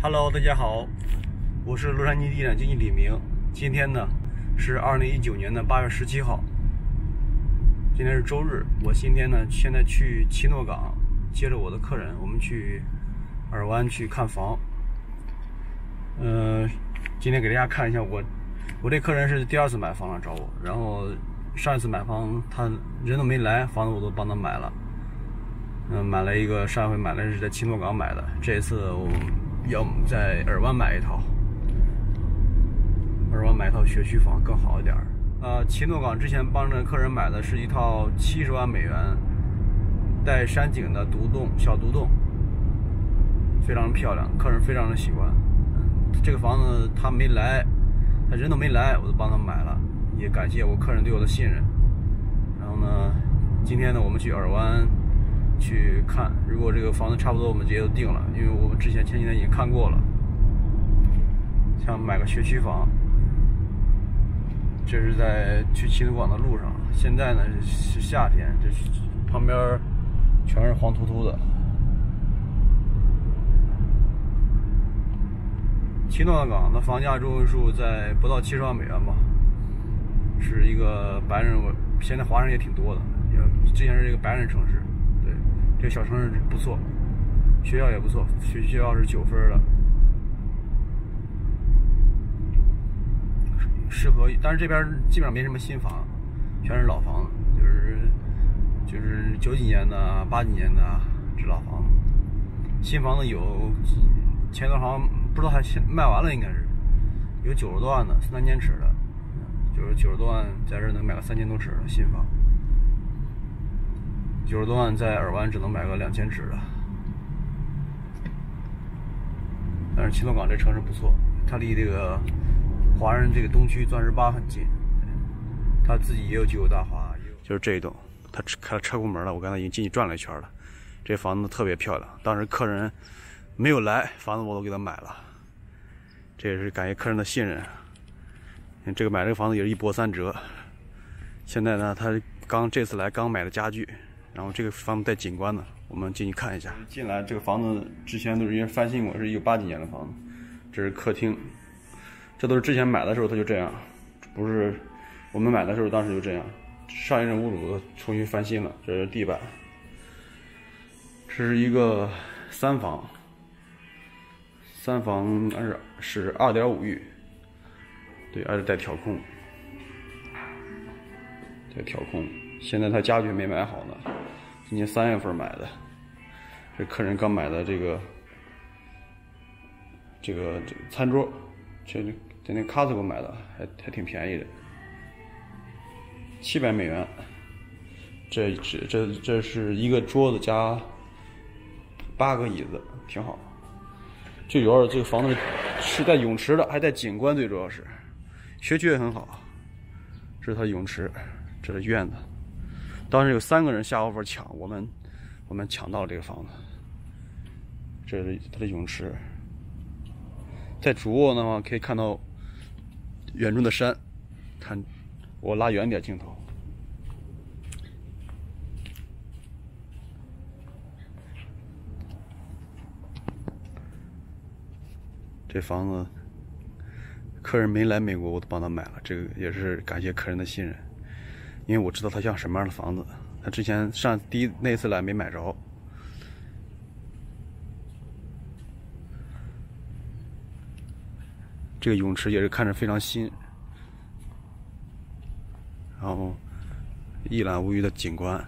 Hello，大家好，我是洛杉矶地产经纪李明。今天呢是2019年的8月17号，今天是周日。我今天呢现在去奇诺港接着我的客人，我们去尔湾去看房。今天给大家看一下我这客人是第2次买房了找我，然后上一次买房他人都没来，房子我都帮他买了。买了一个，上回买的是在奇诺港买的，这一次我要在尔湾买一套，学区房更好一点。奇诺港之前帮着客人买的是一套70万美元，带山景的小独栋，非常漂亮，客人非常的喜欢。这个房子他没来，他人都没来，我都帮他买了，也感谢我客人对我的信任。然后呢，今天呢我们去尔湾去看，如果这个房子差不多我们直接就定了，因为我们前几天已经看过了，想买个学区房。这是在去奇诺港的路上，现在呢是夏天，这旁边全是黄秃秃的。奇诺港的房价中位数在不到70万美元吧，是一个白人，现在华人也挺多的，之前是一个白人城市。对，这个小城市不错，学校也不错，学校是9分的，适合。但是这边基本上没什么新房，全是老房子，就是90几年的、80几年的这老房子。新房子有前段好像不知道还卖完了，应该是有90多万的3千尺的，就是90多万在这能买个3000多尺的新房。90多万在尔湾只能买个2000尺的，但是奇诺港这城市不错，它离这个华人这个东区钻石坝很近，他自己也有居有大华，就是这一栋，他开了车库门了，我刚才已经进去转了一圈了。这房子特别漂亮，当时客人没有来，房子我都给他买了，这也是感谢客人的信任。这个买这个房子也是一波3折，现在呢他这次来刚买的家具。然后这个房子带景观的，我们进去看一下。进来这个房子之前都是因为翻新过，是1980几年的房子。这是客厅，这都是之前买的时候它就这样，不是我们买的时候当时就这样。上一任屋主重新翻新了。这是地板，这是一个3房是2.5浴，对，而且带调控，现在他家具没买好呢，今年3月份买的。这客人刚买的这个餐桌，这在那Costco买的，还挺便宜的，700美元。这是一个桌子加8个椅子，挺好。最主要是这个房子是带泳池的，还带景观，最主要是学区也很好。这是他泳池，这是院子。当时有3个人下 offer 抢，我们抢到了这个房子。这是它的泳池，在主卧的话可以看到远处的山，看我拉远点镜头。这房子客人没来美国，我都帮他买了，这个也是感谢客人的信任。因为我知道他像什么样的房子，他之前那次来没买着。这个泳池也是看着非常新，然后一览无余的景观。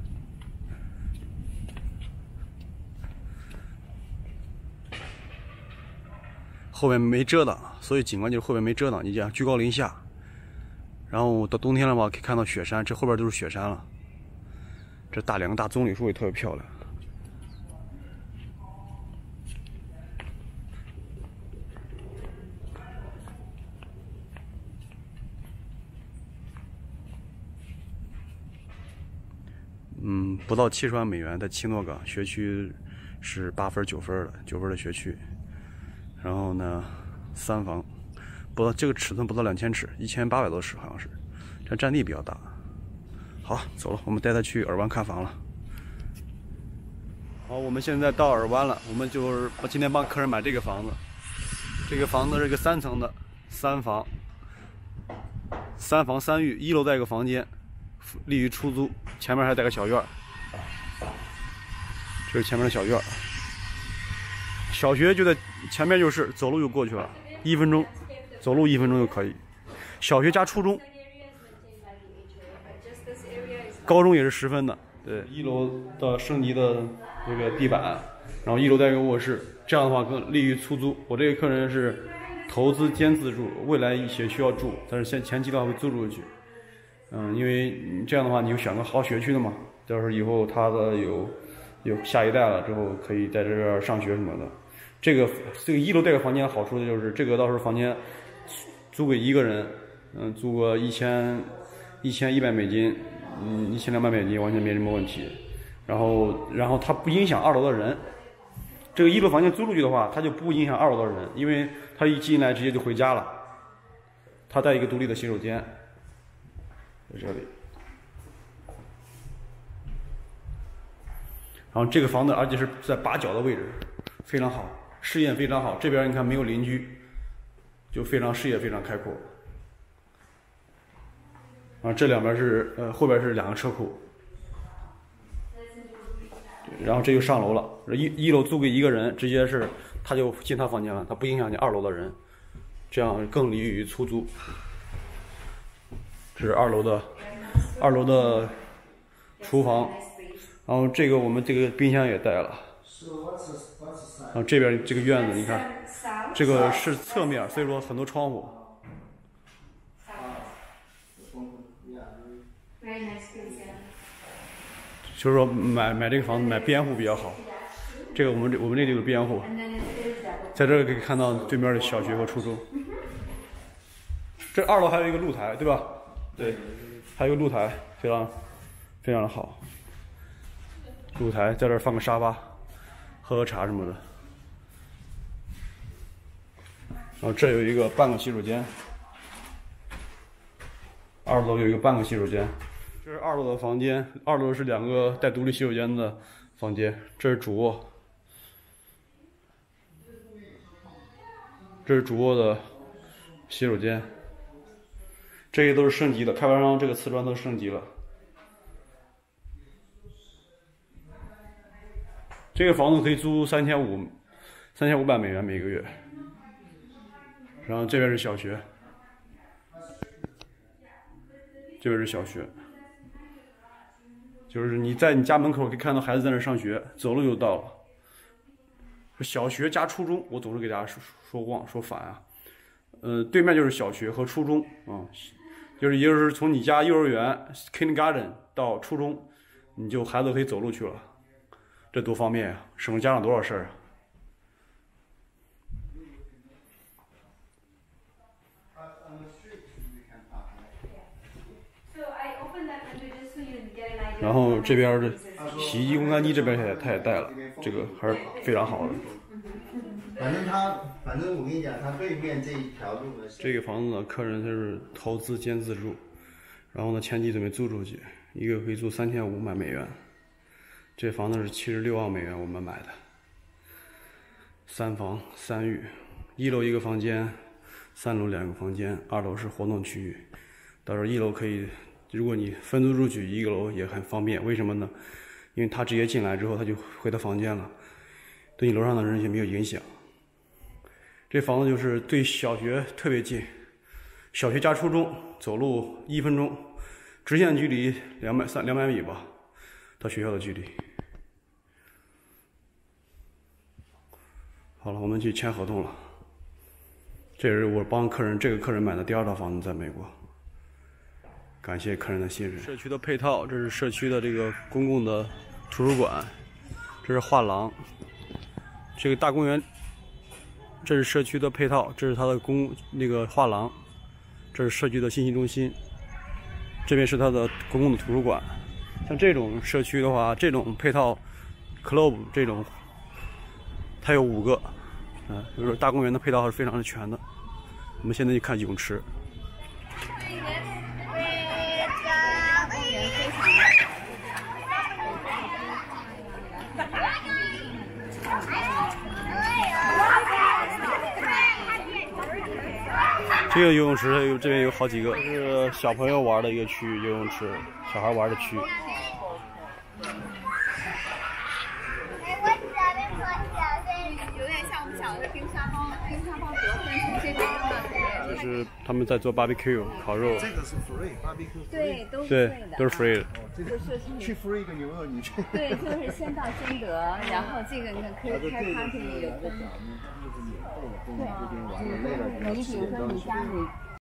后面没遮挡，所以景观就是后面没遮挡，你这样居高临下。然后到冬天的话，可以看到雪山，这后边都是雪山了。这2个大棕榈树也特别漂亮。不到70万美元，在奇诺港学区是8分9分的学区。然后呢，3房。不到这个尺寸不到2000尺，1800多尺好像是，这占地比较大。好，走了，我们带他去尔湾看房了。 好，我们现在到尔湾了，我们就是今天帮客人买这个房子。这个房子是一个3层的3房3浴，1楼带个房间，利于出租。前面还带个小院儿，这是前面的小院儿。小学就在前面，就是走路就过去了，1分钟，走路1分钟就可以。小学加初中，高中也是10分的。对，1楼的升级的这个地板，然后1楼带个卧室，这样的话更利于出租。我这个客人是投资兼自住，未来也需要住，但是前期的话会租出去。因为这样的话你就选个好学区的嘛，到时候以后他的有下一代了之后，可以在这边上学什么的。这个1楼带个房间好处的就是这个到时候房间租给一个人，租个1100美金，1200美金完全没什么问题。然后它不影响2楼的人。这个1楼房间租出去的话，它就不影响2楼的人，因为他一进来直接就回家了。它带一个独立的洗手间，在这里。然后这个房子而且是在8角的位置，非常好，视野非常好。这边你看没有邻居，就视野非常开阔。这两边是后边是2个车库。然后这就上楼了，一楼租给一个人，直接是他就进他房间了，他不影响你2楼的人，这样更利于出租。这是2楼的厨房，然后这个我们这个冰箱也带了。然后这边这个院子，你看，这个是侧面，所以说很多窗户。就是说买这个房子买边户比较好，这个我们这里有边户，在这儿可以看到对面的小学和初中。这2楼还有一个露台，对吧？对，还有一个露台，非常的好。露台在这儿放个沙发，喝个茶什么的。然后这有一个半个洗手间，2楼有一个半个洗手间。这是2楼的房间，2楼是2个带独立洗手间的房间。这是主卧，这是主卧的洗手间。这些都是升级的，开发商这个瓷砖都升级了。这个房子可以租3500美元每个月。然后这边是小学，这边是小学。就是你在你家门口可以看到孩子在那上学，走路就到了。小学加初中，我总是给大家说反啊。对面就是小学和初中啊，也就是从你家幼儿园 kindergarten 到初中，孩子可以走路去了，这多方便呀，省了家长多少事儿啊。然后这边的洗衣机、烘干机这边他也带了，这个还是非常好的。 反正我跟你讲，他对面这一条路呢， 这个房子呢，客人他是投资兼自住，然后呢前期准备租出去，一个可以租3500美元。这房子是76万美元我们买的，3房3浴，1楼1个房间，3楼2个房间，2楼是活动区域。到时候1楼可以。如果你分租出去1个楼也很方便，为什么呢？因为他直接进来之后他就回他房间了，对你楼上的人也没有影响。这房子就是对小学特别近，小学加初中走路1分钟，直线距离200米吧，到学校的距离。好了，我们去签合同了。这也是我帮这个客人买的第2套房子，在美国。感谢客人的信任。社区的配套，这是社区的这个公共的图书馆，这是画廊，这个大公园，这是社区的配套，这是它的画廊，这是社区的信息中心，这边是它的公共的图书馆。像这种社区的话，这种配套 club 这种，它有5个，就是大公园的配套是非常的全的。我们现在去看泳池。 这个游泳池这边有好几个，是小朋友玩的一个区域，游泳池，小孩玩的区。 有点像我们小的冰沙包得分成这种的。 就是他们在做 barbecue 烤肉。 这个是 free barbecue。 对，都是对 free 的。 都是 free 的。 这个去 free 的牛肉你去。 对，就是先到先得，然后这个呢可以开 party 有分。对，你比如说你家里